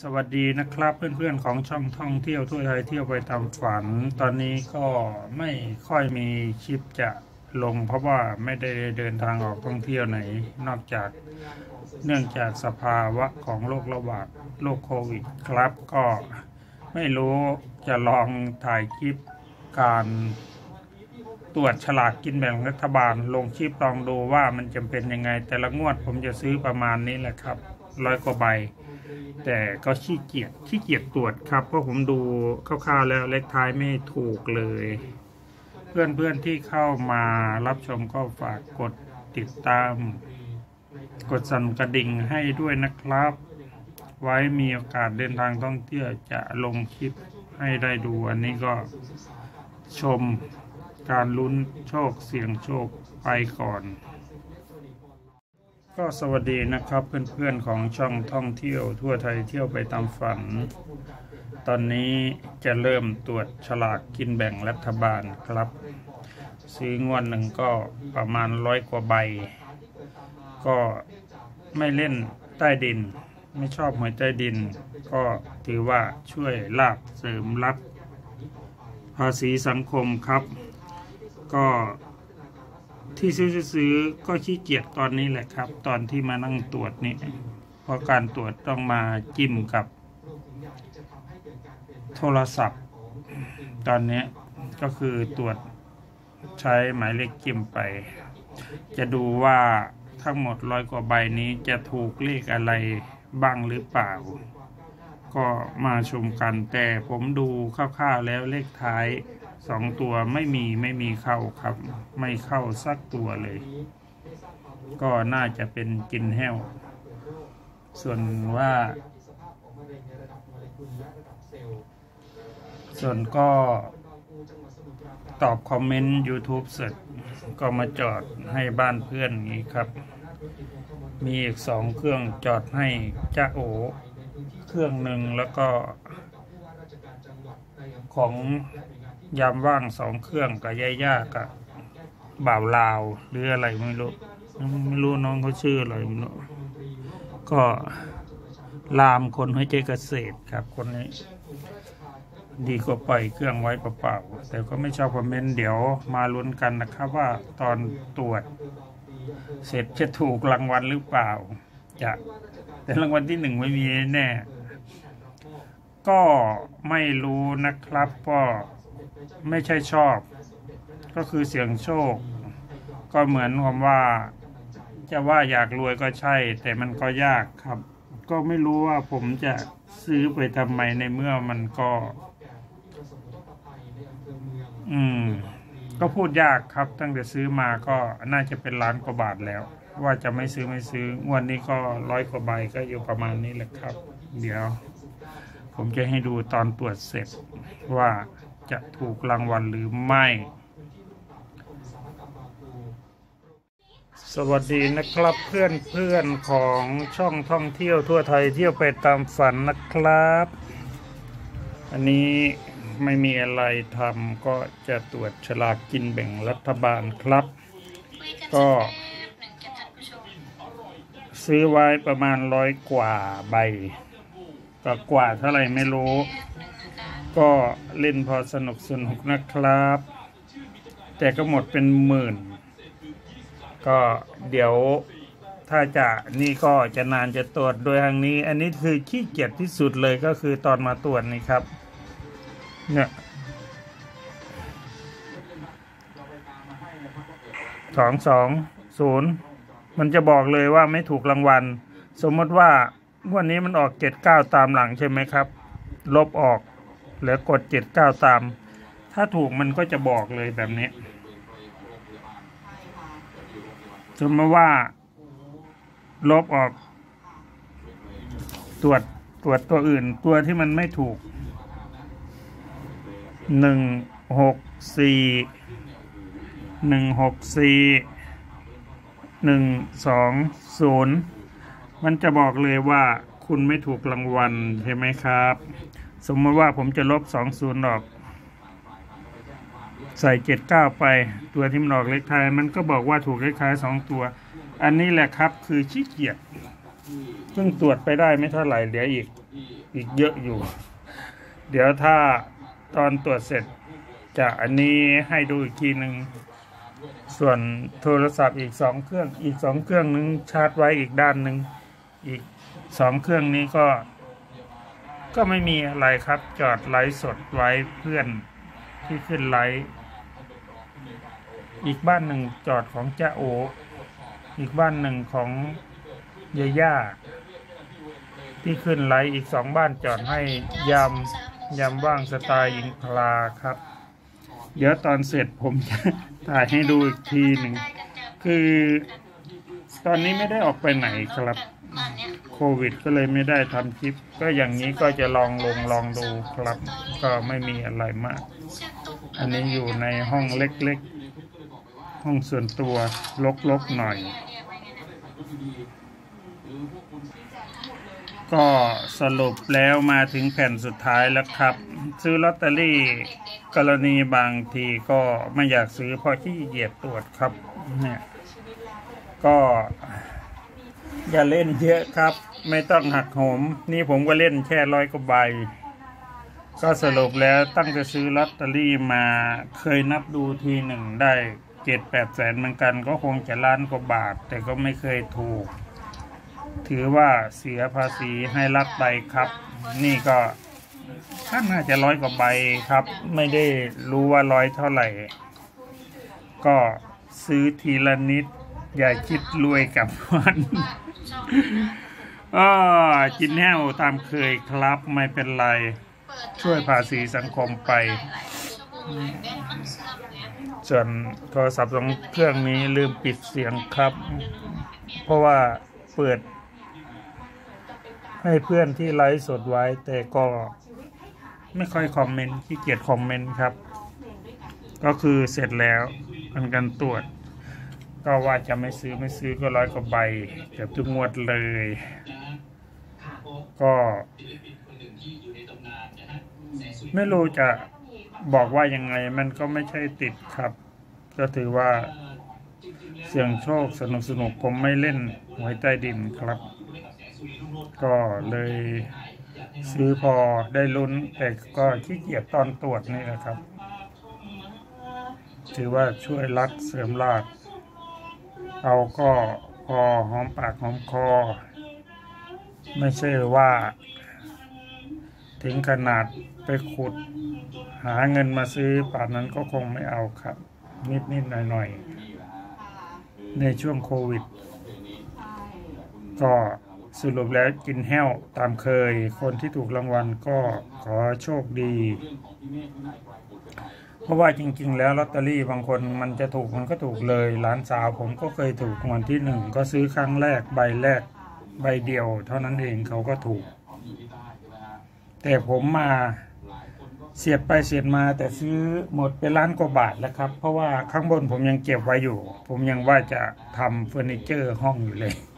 สวัสดีนะครับเพื่อนๆของช่องท่องเที่ยวทั่วไทยเที่ยวไปตามฝันตอนนี้ก็ไม่ค่อยมีคลิปจะลงเพราะว่าไม่ได้เดินทางออกท่องเที่ยวไหนนอกจากเนื่องจากสภาวะของโรคระบาดโรคโควิดครับก็ไม่รู้จะลองถ่ายคลิปการตรวจฉลากกินแบ่งรัฐบาลลงคลิปลองดูว่ามันจำเป็นยังไงแต่ละงวดผมจะซื้อประมาณนี้แหละครับ100 กว่าใบแต่ก็ขี้เกียจตรวจครับเพราะผมดูคร่าวๆแล้วเลขท้ายไม่ถูกเลยเพื่อนๆที่เข้ามารับชมก็ฝากกดติดตามกดสั่นกระดิ่งให้ด้วยนะครับไว้มีโอกาสเดินทางท่องเที่ยวจะลงคลิปให้ได้ดูอันนี้ก็ชมการลุ้นโชคเสี่ยงโชคไปก่อนก็สวัสดีนะครับเพื่อนๆของช่องท่องเที่ยวทั่วไทยเที่ยวไปตามฝันตอนนี้จะเริ่มตรวจฉลากกินแบ่งรัฐบาลครับซื้องวดหนึ่งก็ประมาณ100 กว่าใบก็ไม่เล่นใต้ดินไม่ชอบหวยใต้ดินก็ถือว่าช่วยลาภเสริมรับภาษีสังคมครับก็ที่ซื้อก็ขี้เกียจตอนนี้แหละครับตอนที่มานั่งตรวจนี่เพราะการตรวจต้องมาจิ้มกับโทรศัพท์ตอนนี้ก็คือตรวจใช้หมายเลขจิ้มไปจะดูว่าทั้งหมด100 กว่าใบนี้จะถูกเลขอะไรบ้างหรือเปล่าก็มาชมกันแต่ผมดูคร่าวๆแล้วเลขท้าย2 ตัวไม่มีเข้าครับไม่เข้าสักตัวเลยก็น่าจะเป็นกินแห้วส่วนก็ตอบคอมเมนต์ YouTube เสร็จก็มาจอดให้บ้านเพื่อนนี้ครับมีอีก2 เครื่องจอดให้จ้าโอเครื่องหนึ่งแล้วก็ของยามว่าง2 เครื่องกับย่ากับบ่าวลาวหรืออะไรไม่รู้น้องเขาชื่ออะไรไม่รู้ก็ลามคนให้ใจเกษตรครับคนนี้ดีกว่าปล่อยเครื่องไว้เปล่าๆแต่ก็ไม่ชอบคอมเมนต์เดี๋ยวมาลุ้นกันนะครับว่าตอนตรวจเสร็จจะถูกรางวัลหรือเปล่าแต่รางวัลที่1ไม่มีแน่ก็ไม่รู้นะครับก็ไม่ใช่ชอบก็คือเสี่ยงโชคก็เหมือนความว่าจะว่าอยากรวยก็ใช่แต่มันก็ยากครับก็ไม่รู้ว่าผมจะซื้อไปทำไมในเมื่อมันก็พูดยากครับตั้งแต่ซื้อมาก็น่าจะเป็น1,000,000 กว่าบาทแล้วว่าจะไม่ซื้องวดนี้ก็100 กว่าใบก็อยู่ประมาณนี้แหละครับเดี๋ยวผมจะให้ดูตอนตรวจเสร็จว่าจะถูกรางวัลหรือไม่สวัสดีนะครับเพื่อนของช่องท่องเที่ยวทั่วไทยเที่ยวไปตามฝันนะครับอันนี้ไม่มีอะไรทำก็จะตรวจฉลากกินแบ่งรัฐบาลครับก็ซื้อไว้ประมาณ100 กว่าใบก็กว่าเท่าไหร่ไม่รู้ก็เล่นพอสนุกนะครับแต่ก็หมดเป็น10,000ก็เดี๋ยวถ้าจะนี่ก็จะนานจะตรวจโดยทางนี้อันนี้คือขี้เกียจที่สุดเลยก็คือตอนมาตรวจนี่ครับเนี่ย220มันจะบอกเลยว่าไม่ถูกรางวัลสมมติว่าวันนี้มันออก79ตามหลังใช่ไหมครับลบออกเหลือกด79ตามถ้าถูกมันก็จะบอกเลยแบบนี้สมมติว่าลบออกตรวจตัวอื่นตัวที่มันไม่ถูก120มันจะบอกเลยว่าคุณไม่ถูกรางวัลใช่ไหมครับสมมติว่าผมจะลบ20ออกใส่79ไปตัวที่มันออกเลขท้ายมันก็บอกว่าถูกเลขท้าย2 ตัวอันนี้แหละครับคือขี้เกียจเพิ่งตรวจไปได้ไม่เท่าไหร่เดี๋ยวอีกอีกเยอะอยู่ เดี๋ยวถ้าตอนตรวจเสร็จจะอันนี้ให้ดูอีกทีหนึ่งส่วนโทรศัพท์อีก2 เครื่องอีก2 เครื่องนึงชาร์จไว้อีกด้านหนึ่งอีก2 เครื่องนี้ก็ไม่มีอะไรครับจอดไลฟ์สดไว้เพื่อนที่ขึ้นไลฟ์อีกบ้านหนึ่งจอดของจ้าโออีกบ้านหนึ่งของยาย่าที่ขึ้นไลฟ์อีก2 บ้านจอดให้ยามว่างสไตล์หญิงพลาครับเดี๋ยวตอนเสร็จผมจะถ่ายให้ดูอีกทีหนึ่งคือตอนนี้ไม่ได้ออกไปไหนครับโควิดก็เลยไม่ได้ทำคลิปก็อย่างนี้ก็จะลองดูครับก็ไม่มีอะไรมากอันนี้อยู่ในห้องเล็กๆห้องส่วนตัวรกๆหน่อยก็สรุปแล้วมาถึงแผ่นสุดท้ายแล้วครับซื้อลอตเตอรี่กรณีบางทีก็ไม่อยากซื้อเพราะขี้เกียจตรวจครับเนี่ยก็อย่าเล่นเยอะครับไม่ต้องหักโหมนี่ผมก็เล่นแค่100 กว่าใบก็สรุปแล้วตั้งแต่ซื้อลอตเตอรี่มาเคยนับดูทีหนึ่งได้7-8 แสนเหมือนกันก็คงจะล้านกว่าบาทแต่ก็ไม่เคยถูกถือว่าเสียภาษีให้รัฐไปครับนี่ก็น่าจะ100 กว่าใบครับไม่ได้รู้ว่า100 เท่าไหร่ก็ซื้อทีละนิดอย่าคิดรวยกับมันกินแห้วตามเคยครับไม่เป็นไรช่วยภาษีสังคมไปส่วนโทรศัพท์2 เครื่องนี้ลืมปิดเสียงครับเพราะว่าเปิดให้เพื่อนที่ไลฟ์สดไว้แต่ก็ไม่ค่อยคอมเมนต์ขี้เกียจคอมเมนต์ครับก็คือเสร็จแล้วการตรวจก็ว่าจะไม่ซื้อก็100 กว่าใบเกือบทุกงวดเลยก็ไม่รู้จะบอกว่ายังไงมันก็ไม่ใช่ติดครับก็ถือว่าเสี่ยงโชคสนุกผมไม่เล่นหวยใต้ดินครับก็เลยซื้อพอได้ลุ้นแต่ก็ขี้เกียจตอนตรวจนี่นะครับถือว่าช่วยรัดเสริมราษฎร์เอาก็พอหอมปากหอมคอไม่ใช่ว่าถึงขนาดไปขุดหาเงินมาซื้อป่านนั้นก็คงไม่เอาครับนิดหน่อยในช่วงโควิดก็สรุปแล้วกินแห้วตามเคยคนที่ถูกรางวัลก็ขอโชคดีเพราะว่าจริงๆแล้วลอตเตอรี่บางคนมันจะถูกมันก็ถูกเลยหลานสาวผมก็เคยถูกรางวัลที่1ก็ซื้อครั้งแรกใบแรกใบเดียวเท่านั้นเองเขาก็ถูกแต่ผมมาเสียดไปเสียดมาแต่ซื้อหมดไป1 ล้านกว่าบาทแล้วครับเพราะว่าข้างบนผมยังเก็บไว้อยู่ผมยังว่าจะทำเฟอร์นิเจอร์ห้องอยู่เลย